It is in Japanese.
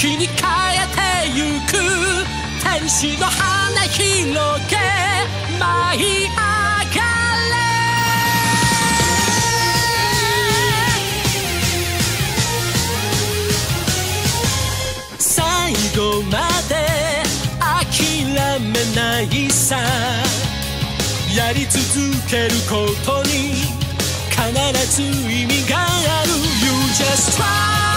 に変えてゆく天使の花広げ舞い上がれ最後まで諦めないさやり続けることに必ず意味がある You just try